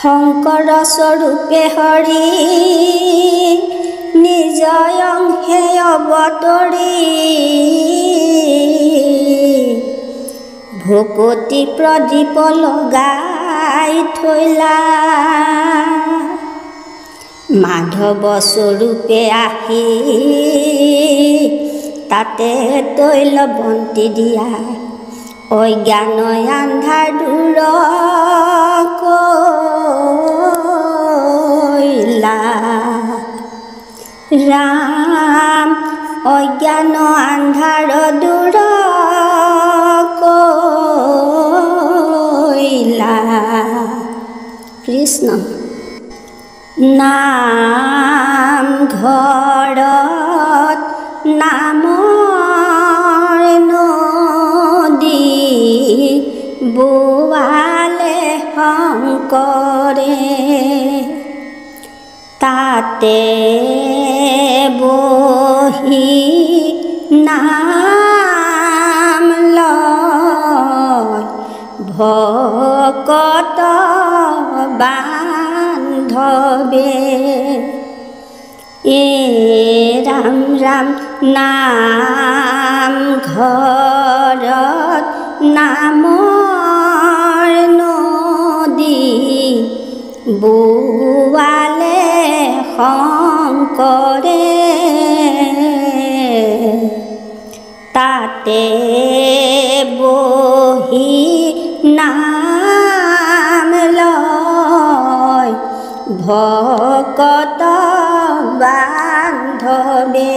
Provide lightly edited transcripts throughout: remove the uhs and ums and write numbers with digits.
শংকৰ স্বৰূপে হৰি নিজ অংশে অৱতৰি ভকতি প্ৰদীপ লগাই থৈলা মাধৱ স্বৰূপে আহি তাতে তৈল বন্তি দিয়া অজ্ঞান আন্ধাৰ দূৰ কৰিলা ৰাম অজ্ঞান আন্ধাৰ দূৰ কৰিলা কৃষ্ণ নাম ঘৰত নামৰ নদী বোৱালে শংকৰে তাতে বহি নাম লয় ভকত বান্ধৱে ৰাম ৰাম নাম ঘৰত নামৰ নদী বোৱালে শংকৰে তাতে বহি নাম লয় ভকত বান্ধৱে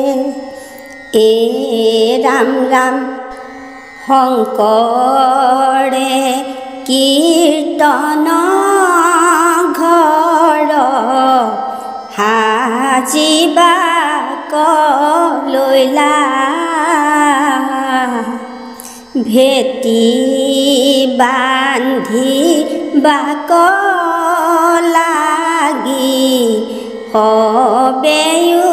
ৰাম ৰাম শংকৰে কীৰ্তন ঘৰ সাজিবা কলৈলা ভেটি বান্ধি বাক লাগি সবেয়ো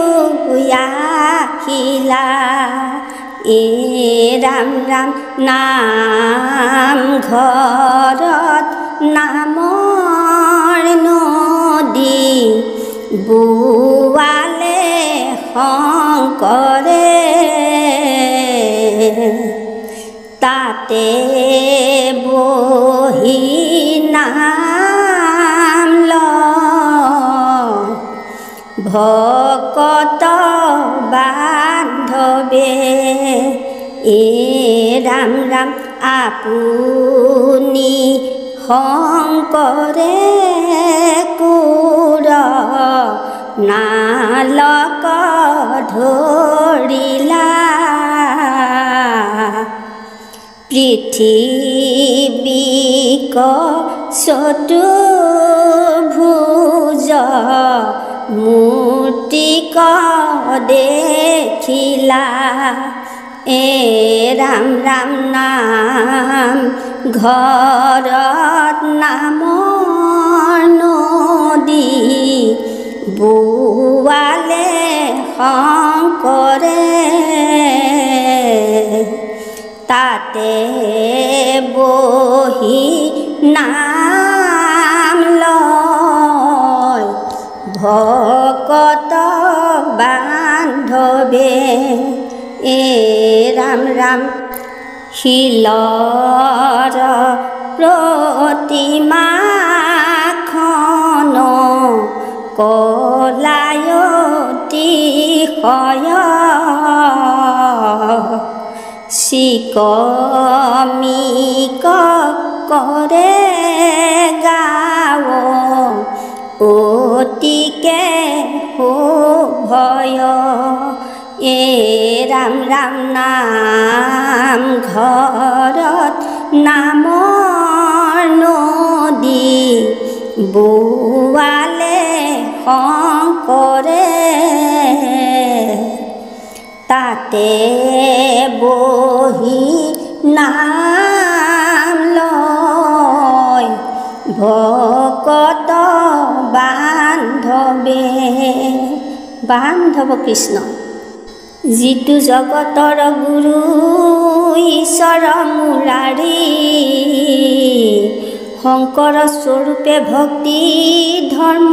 আখিলা ৰাম ৰাম নাম ঘৰত নামৰ নদী বোৱালে শংকৰে তাতে বহি নাম লয় ভকত বান্ধৱে ৰাম ৰাম আপুনি শংকৰে কোৰ নালক ধৰিলা পৃথিৱীক চতুৰ্ভুজ মূৰ্তিক দেখিলা ৰাম ৰাম নাম ঘৰত নামৰ নদী বোৱালে শংকৰে তাতে বহি নাম লয় ভকত বান্ধৱে ৰাম ৰাম শিলৰ প্ৰতিমাখন কলায়তিশয় চিকমিক কৰে গাৱ অতিকে শোভয় ৰাম ৰাম নাম ঘৰত নামৰ নদী বোৱালে শংকৰে তাতে বহি নাম লয় ভকত বান্ধৱে বান্ধৱ কৃষ্ণ যিটো জগতৰ গুৰু ঈশ্বৰ মুৰাৰী শংকৰ স্বৰূপে ভক্তি ধৰ্ম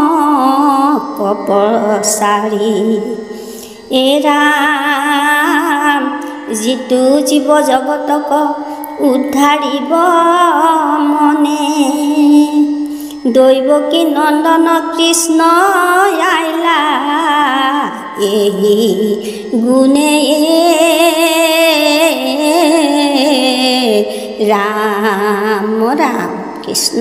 কপচাৰী এ ৰাম যিটো জীৱ জগতক উদ্ধাৰিব মনে দৈৱকী নন্দন কৃষ্ণ আইলা এই গুণে ৰাম ৰাম কৃষ্ণ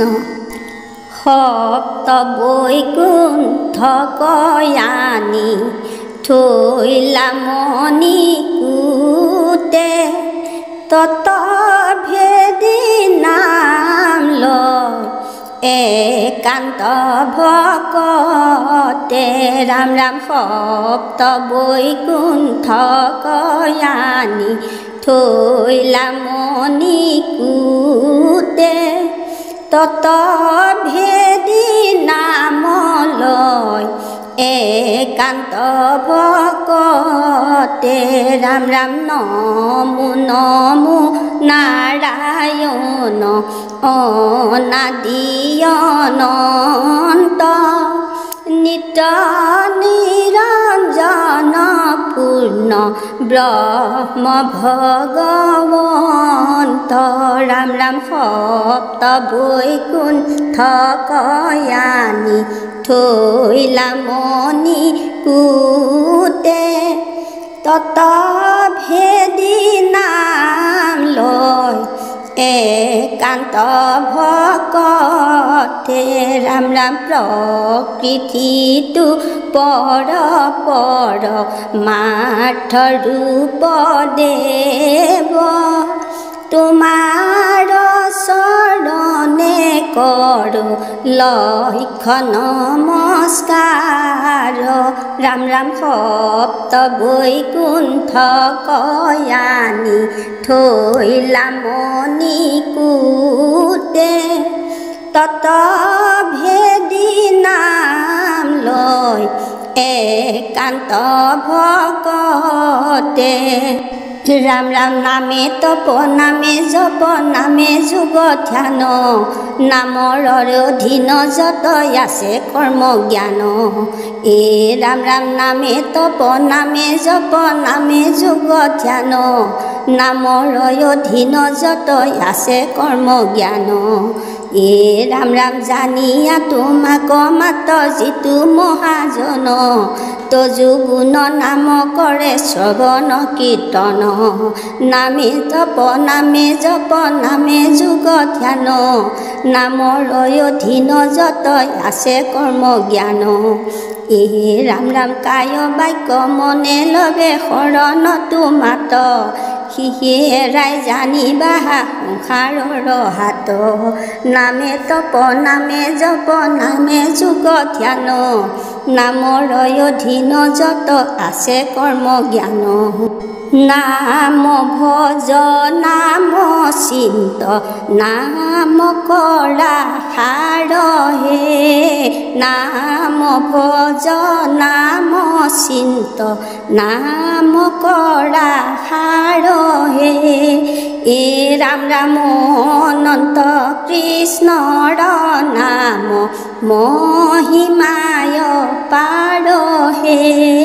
সপ্ত বৈকুণ্ঠ কয়ানি থৈলা মণি কুটে তত ভেদি নাম লয় একান্ত ভকতে ৰাম ৰাম সপ্ত বৈকুণ্ঠ কয়ানি থৈলা মণি কুটে তত ভেদি নাম লয় একান্ত ভকতে ৰাম ৰাম নমো নমো নাৰায়ণ অনাদি অনন্ত নিত্য নিৰঞ্জন পূৰ্ণ ব্ৰহ্ম ভগৱন্ত ৰাম ৰাম সপ্ত বৈকুণ্ঠ কয়ানি থৈলা মণি কুটে তত ভেদি নাম লয় একান্ত ভকতে ৰাম ৰাম প্ৰকৃতিটো পৰ পৰ মাৰ্থ ৰূপ দেৱ তোমাৰ চৰণে কৰো লক্ষ নমস্কাৰ ৰাম ৰাম সপ্ত বৈকুণ্ঠ কয়ানি থৈলা মণি কুটে তত ভেদি নাম লয় একান্ত ভকতে ৰাম ৰাম নামে তপ নামে জপ নামে যোগ ধ্যান নামৰ অধীন যত আছে কৰ্ম জ্ঞান এ ৰাম ৰাম নামে তপ নামে জপ নামে যোগ ধ্যান নামৰ অধীন যত আছে কৰ্ম জ্ঞান এ ৰাম ৰাম জানিয়া তোমাক মাত যিটো মহাজন তজু গুণ নাম কৰে শ্ৰৱণ কীৰ্তন নামে তপ নামে জপ নামে যোগ ধ্যান নামৰ অধীন যত আছে কৰ্ম জ্ঞান এ ৰাম ৰাম কায় বাক্য মনে লবে শৰণ তোমাত সিহে এৰাই জানিবা সংসাৰৰ হাত নামে তপ নামে জপ নামে যোগ ধ্যান নামৰ অধীন যত আছে কৰ্ম জ্ঞান নাম ভজ নাম চিন্ত নাম কৰা সাৰহে নাম ভজ নাম চিন্ত নাম কৰা সাৰহে এ ৰাম ৰাম অনন্ত কৃষ্ণৰ নাম মহিমায় পাৰহে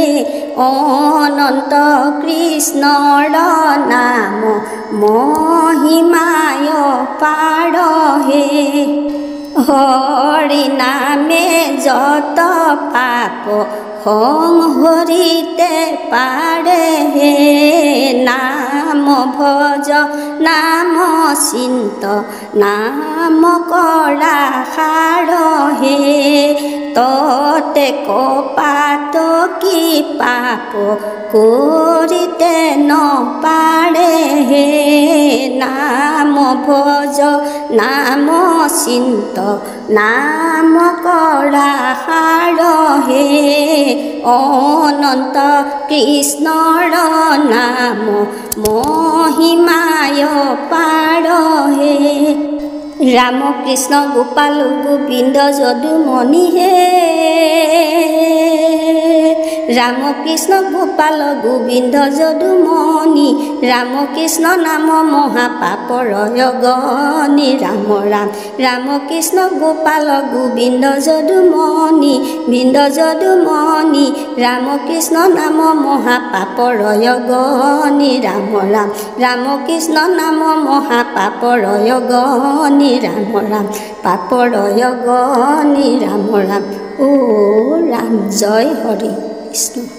অনন্ত কৃষ্ণৰ নাম মহিমায় পাৰহে হৰি নামে যত পাপ সংহৰিতে পাৰে হে নাম ভজ নাম চিন্ত নাম কৰা সাৰহে ততে কপাত কি পাপ কৰিতে নপাৰে হে নাম ভজ নাম চিন্ত নাম কৰা সাৰহে অনন্ত কৃষ্ণৰ নাম মহিমায় পাৰহে ৰাম কৃষ্ণ গোপাল গোবিন্দ যদুমণি হে ৰাম কৃষ্ণ গোপাল গোবিন্দ যদুমণি ৰাম কৃষ্ণ নাম মহাপাপৰ গনি ৰাম ৰাম ৰাম কৃষ্ণ গোপাল গোবিন্দ যদুমণি ৰাম কৃষ্ণ নাম মহাপাপৰ গনি ৰাম ৰাম ৰাম কৃষ্ণ নাম মহাপাপৰ গনি ৰাম ৰাম পাপৰ গনি ৰাম ৰাম ও ৰাম জয় হৰি কৃষ্ণ।